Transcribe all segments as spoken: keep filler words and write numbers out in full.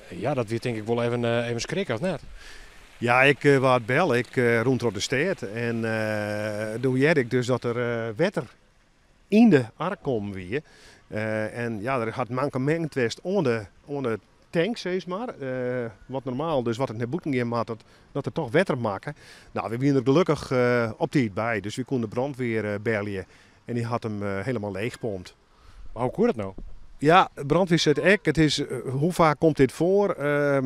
Ja, dat weer denk ik wel even, uh, even schrik, of net? Ja, ik uh, wou het bellen. Ik uh, rond door de stad. En uh, toen jij ik dus dat er uh, wetter in de ark komen weer. Uh, en ja, er had mankement geweest onder de tank, zeg maar. Uh, wat normaal, dus wat het naar boeken ging, maar dat, dat er toch wetter maken. Nou, we waren er gelukkig uh, op tijd bij. Dus we konden de brandweer uh, bellen. En die had hem uh, helemaal leeggepompt. Maar hoe kon dat nou? Ja, brandweer zegt ek. Het is, uh, hoe vaak komt dit voor? Uh,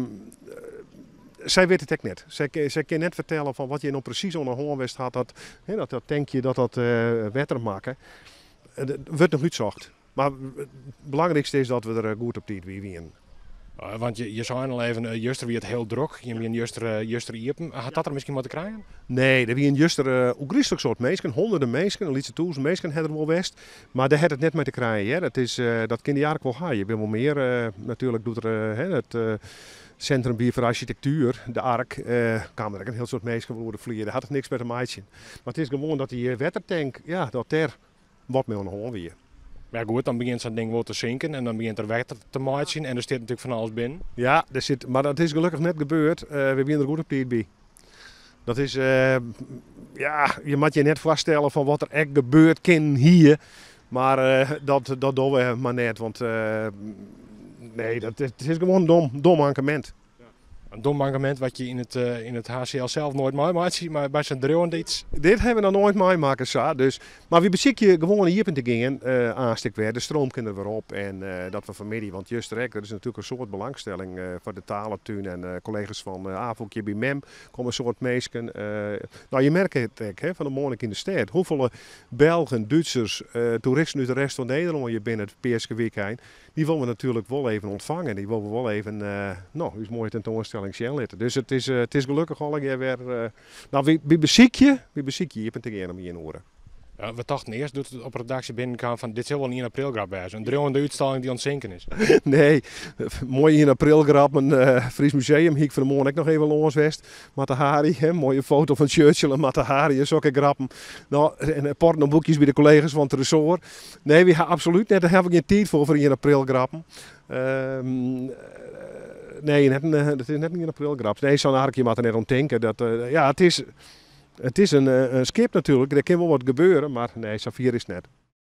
Zij weet het ook net. Zij, zij kan net vertellen van wat je nou precies onder Hoornwest had. Dat, he, dat, dat tankje dat dat uh, wetter maken. Het wordt nog niet zocht. Maar het belangrijkste is dat we er goed op tijd weer zijn. Uh, want je, je zei al even, uh, juster wie het heel druk. Je bent juster, uh, juster iepen. Had dat er misschien wat te krijgen? Nee, er waren juster uh, een soort mensen, honderden mensen, een lietse toels mensen hebben er wel west. Maar daar had het net mee te krijgen. Hè. Dat, is, uh, dat kan je jaren wel gaan. Je wil wel meer. Uh, natuurlijk doet er uh, het uh, Centrum Bier voor Architectuur, de Ark, uh, kwamen er een heel soort mensen worden vliegen. Daar had het niks met een maatje. Maar het is gewoon dat die wettertank, ja, dat er wat meer aan de hoorn weer. Ja goed, dan begint zo'n ding wel te zinken en dan begint er wetter te maaien en er zit natuurlijk van alles binnen. Ja, er zit, maar dat is gelukkig net gebeurd. Uh, we zijn er goed op tijd bij. Dat is, uh, ja, je moet je net vaststellen van wat er echt gebeurt kan hier. Maar uh, dat, dat doen we maar net, want uh, nee, dat, het is gewoon een dom, dom mankement. Een dom mankement wat je in het, uh, in het H C L zelf nooit mooi maakt, maar bij zijn dreuwen iets. Dit hebben we nog nooit meemaken, zo. Dus, maar wie beziek je gewoon hier te gingen uh, aanstek weer. De stroom kan er weer op en uh, dat we familie, want juist direct, dat is natuurlijk een soort belangstelling uh, voor de talentuin en uh, collega's van uh, Avokje bij Mem komen een soort meesken. Uh, nou, je merkt het ook, hè, van de morgen in de stad. Hoeveel Belgen, Duitsers, uh, toeristen uit de rest van Nederland je binnen het Peerske weekend, die willen we natuurlijk wel even ontvangen. Die willen we wel even, uh, nou, is mooie tentoonstelling. Dus het is, uh, het is gelukkig al een keer weer. Uh, nou, wie, wie beziek je? Wie beziek je? Je bent tegen om je in horen. Ja, we dachten eerst doet het op redactie binnenkwam van dit zal wel een in april grap zijn. Een dreuwende uitstalling die ontzinken is. Nee, mooi in april grap. Een uh, Fries museum. Hier voor de morgen nog even langs west. Matahari, hè, mooie foto van Churchill en Matahari. Zulke grappen. Nou, en pornoboekjes bij de collega's van het resort. Nee, we gaan absoluut net. Daar heb ik geen tijd voor voor in april grappen. Uh, Nee, net, het is net niet een aprilgrap. Nee, zo'n harkje moet er net om denken. Dat, uh, ja, het is, het is een, een skip natuurlijk. Er kan wel wat gebeuren, maar nee, Safir is net.